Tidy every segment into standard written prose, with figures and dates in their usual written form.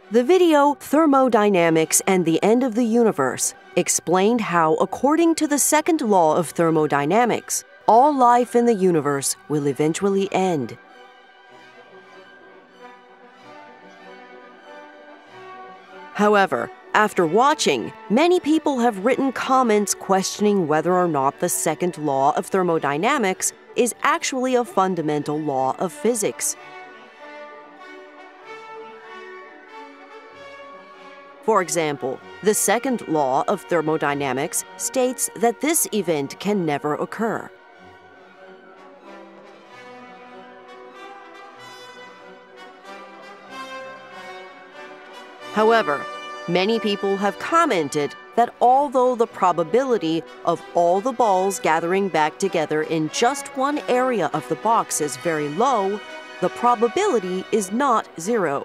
The video Thermodynamics and the End of the Universe explained how, according to the second law of thermodynamics, all life in the universe will eventually end. However, after watching, many people have written comments questioning whether or not the second law of thermodynamics is actually a fundamental law of physics. For example, the second law of thermodynamics states that this event can never occur. However, many people have commented that although the probability of all the balls gathering back together in just one area of the box is very low, the probability is not zero.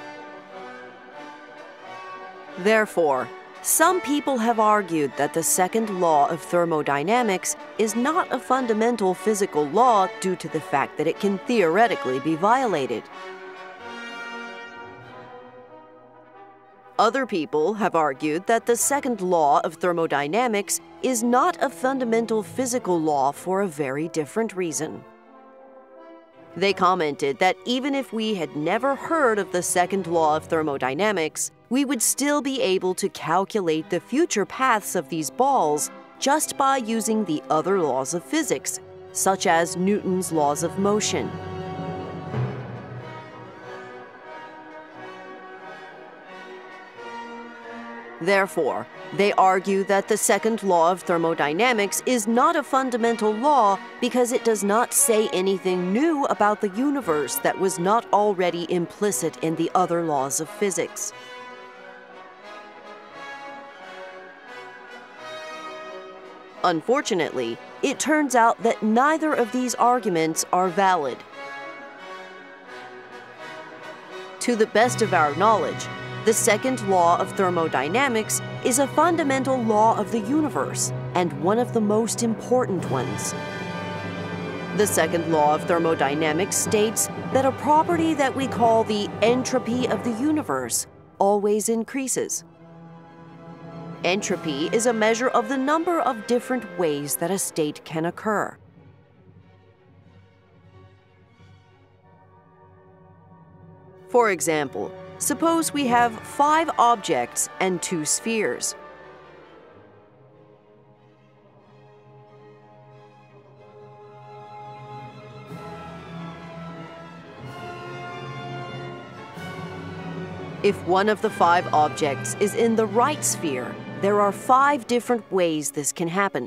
Therefore, some people have argued that the second law of thermodynamics is not a fundamental physical law due to the fact that it can theoretically be violated. Other people have argued that the second law of thermodynamics is not a fundamental physical law for a very different reason. They commented that even if we had never heard of the second law of thermodynamics, we would still be able to calculate the future paths of these balls just by using the other laws of physics, such as Newton's laws of motion. Therefore, they argue that the second law of thermodynamics is not a fundamental law because it does not say anything new about the universe that was not already implicit in the other laws of physics. Unfortunately, it turns out that neither of these arguments are valid. To the best of our knowledge, the second law of thermodynamics is a fundamental law of the universe and one of the most important ones. The second law of thermodynamics states that a property that we call the entropy of the universe always increases. Entropy is a measure of the number of different ways that a state can occur. For example, suppose we have 5 objects and 2 spheres. If one of the 5 objects is in the right sphere, there are 5 different ways this can happen.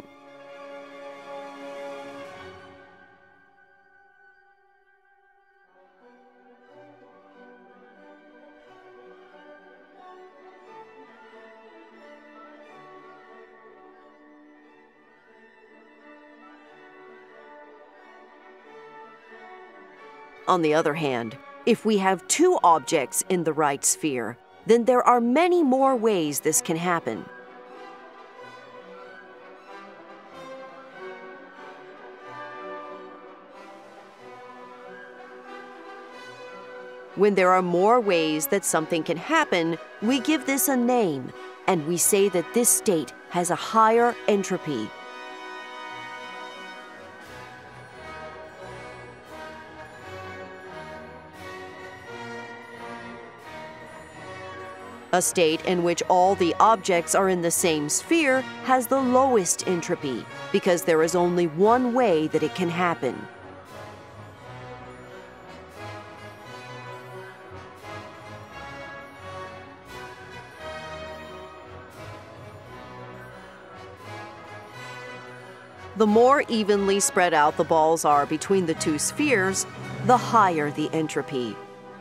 On the other hand, if we have 2 objects in the right sphere, then there are many more ways this can happen. When there are more ways that something can happen, we give this a name, and we say that this state has a higher entropy. A state in which all the objects are in the same sphere has the lowest entropy, because there is only one way that it can happen. The more evenly spread out the balls are between the 2 spheres, the higher the entropy.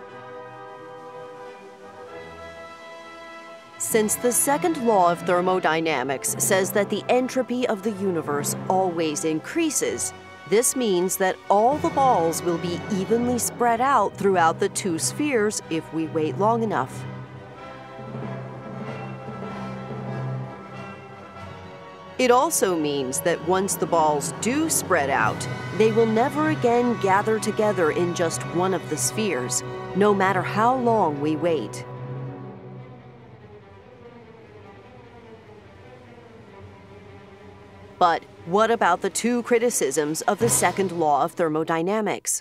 Since the second law of thermodynamics says that the entropy of the universe always increases, this means that all the balls will be evenly spread out throughout the 2 spheres if we wait long enough. It also means that once the balls do spread out, they will never again gather together in just one of the spheres, no matter how long we wait. But what about the two criticisms of the second law of thermodynamics?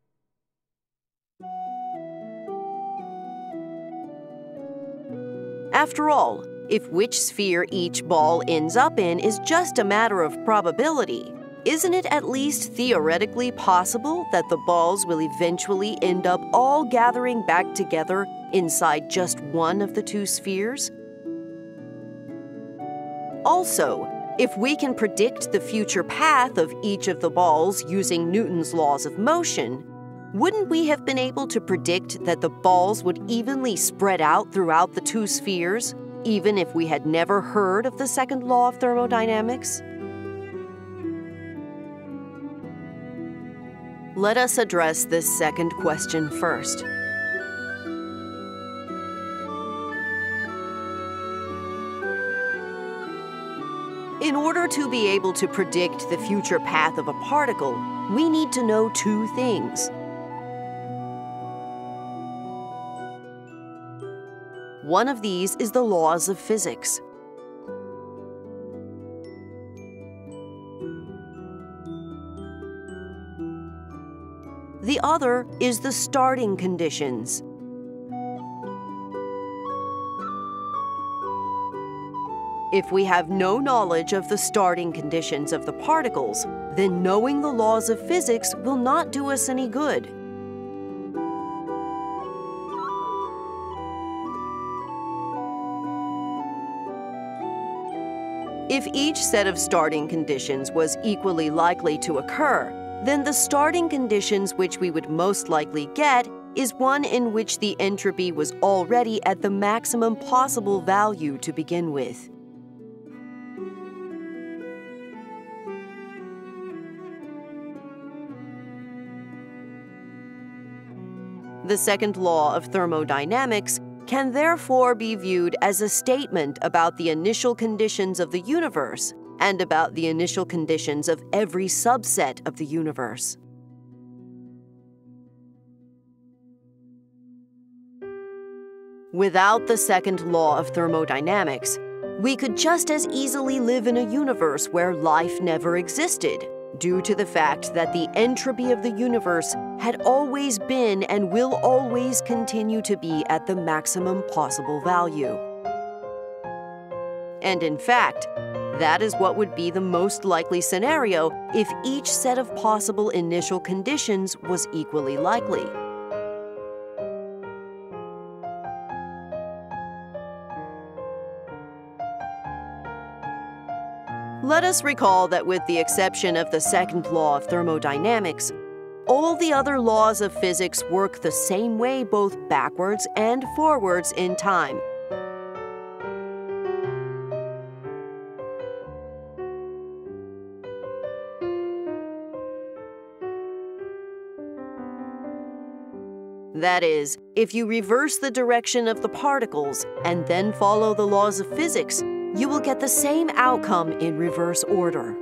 After all, if which sphere each ball ends up in is just a matter of probability, isn't it at least theoretically possible that the balls will eventually end up all gathering back together inside just one of the two spheres? Also, if we can predict the future path of each of the balls using Newton's laws of motion, wouldn't we have been able to predict that the balls would evenly spread out throughout the two spheres, even if we had never heard of the second law of thermodynamics? Let us address this second question first. In order to be able to predict the future path of a particle, we need to know two things. One of these is the laws of physics. The other is the starting conditions. If we have no knowledge of the starting conditions of the particles, then knowing the laws of physics will not do us any good. If each set of starting conditions was equally likely to occur, then the starting conditions which we would most likely get is one in which the entropy was already at the maximum possible value to begin with. The second law of thermodynamics can therefore be viewed as a statement about the initial conditions of the universe and about the initial conditions of every subset of the universe. Without the second law of thermodynamics, we could just as easily live in a universe where life never existed, due to the fact that the entropy of the universe had always been and will always continue to be at the maximum possible value. And in fact, that is what would be the most likely scenario if each set of possible initial conditions was equally likely. Let us recall that with the exception of the second law of thermodynamics, all the other laws of physics work the same way both backwards and forwards in time. That is, if you reverse the direction of the particles and then follow the laws of physics, you will get the same outcome in reverse order.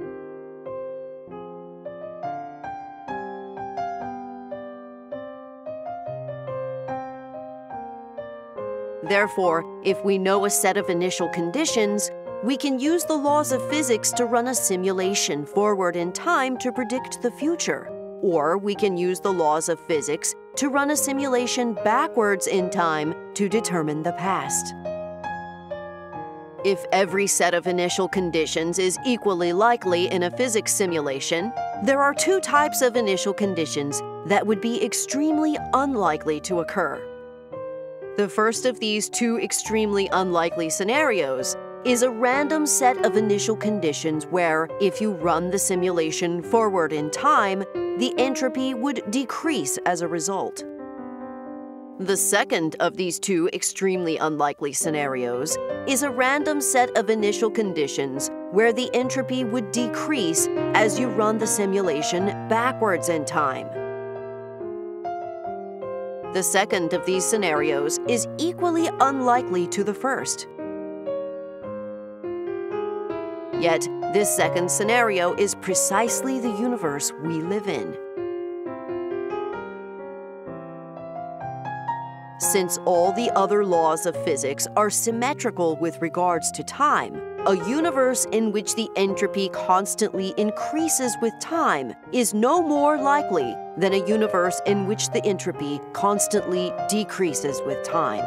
Therefore, if we know a set of initial conditions, we can use the laws of physics to run a simulation forward in time to predict the future, or we can use the laws of physics to run a simulation backwards in time to determine the past. If every set of initial conditions is equally likely in a physics simulation, there are two types of initial conditions that would be extremely unlikely to occur. The first of these two extremely unlikely scenarios is a random set of initial conditions where, if you run the simulation forward in time, the entropy would decrease as a result. The second of these two extremely unlikely scenarios is a random set of initial conditions where the entropy would decrease as you run the simulation backwards in time. The second of these scenarios is equally unlikely to the first. Yet, this second scenario is precisely the universe we live in. Since all the other laws of physics are symmetrical with regards to time, a universe in which the entropy constantly increases with time is no more likely than a universe in which the entropy constantly decreases with time.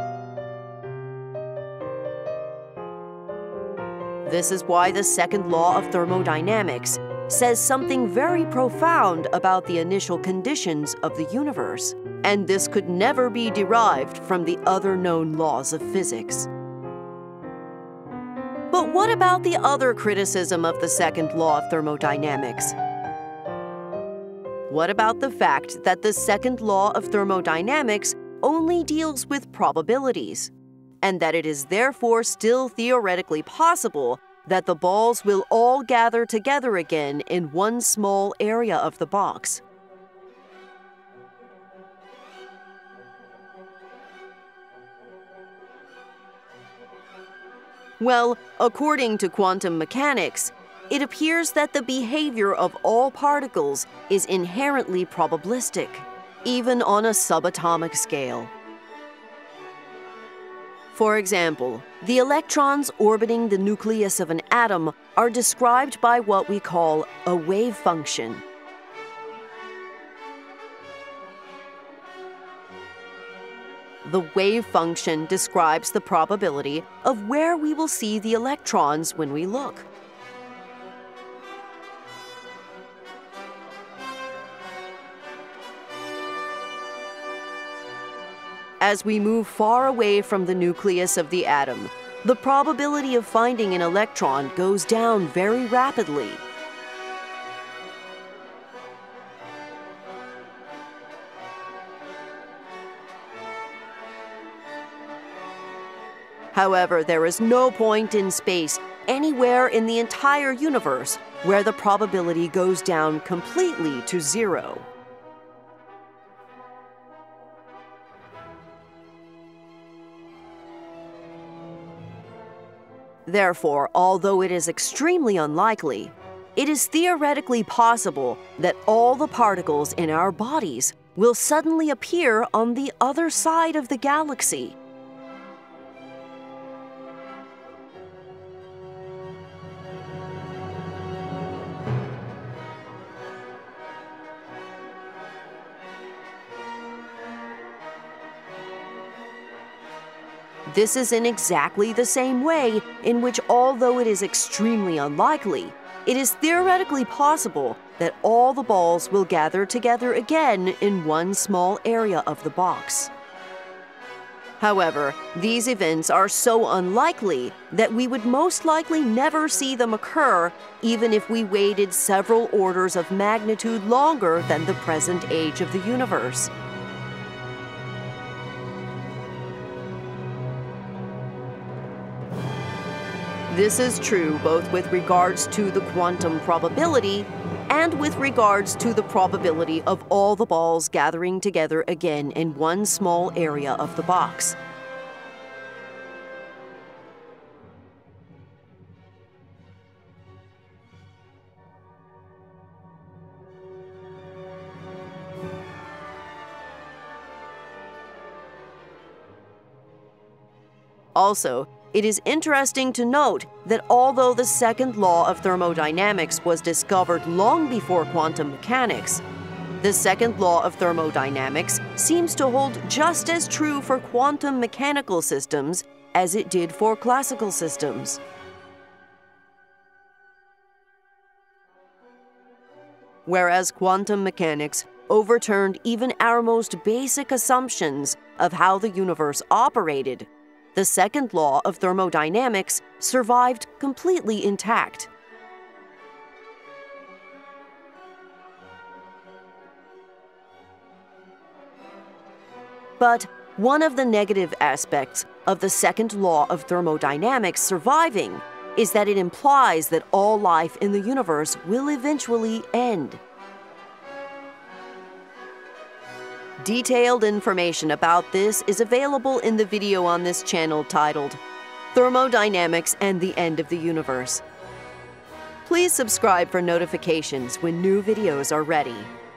This is why the second law of thermodynamics says something very profound about the initial conditions of the universe, and this could never be derived from the other known laws of physics. But what about the other criticism of the second law of thermodynamics? What about the fact that the second law of thermodynamics only deals with probabilities, and that it is therefore still theoretically possible that the balls will all gather together again in one small area of the box? Well, according to quantum mechanics, it appears that the behavior of all particles is inherently probabilistic, even on a subatomic scale. For example, the electrons orbiting the nucleus of an atom are described by what we call a wave function. The wave function describes the probability of where we will see the electrons when we look. As we move far away from the nucleus of the atom, the probability of finding an electron goes down very rapidly. However, there is no point in space anywhere in the entire universe where the probability goes down completely to zero. Therefore, although it is extremely unlikely, it is theoretically possible that all the particles in our bodies will suddenly appear on the other side of the galaxy. This is in exactly the same way in which, although it is extremely unlikely, it is theoretically possible that all the balls will gather together again in one small area of the box. However, these events are so unlikely that we would most likely never see them occur, even if we waited several orders of magnitude longer than the present age of the universe. This is true both with regards to the quantum probability and with regards to the probability of all the balls gathering together again in one small area of the box. Also, it is interesting to note that although the second law of thermodynamics was discovered long before quantum mechanics, the second law of thermodynamics seems to hold just as true for quantum mechanical systems as it did for classical systems. Whereas quantum mechanics overturned even our most basic assumptions of how the universe operated, the second law of thermodynamics survived completely intact. But one of the negative aspects of the second law of thermodynamics surviving is that it implies that all life in the universe will eventually end. Detailed information about this is available in the video on this channel titled Thermodynamics and the End of the Universe. Please subscribe for notifications when new videos are ready.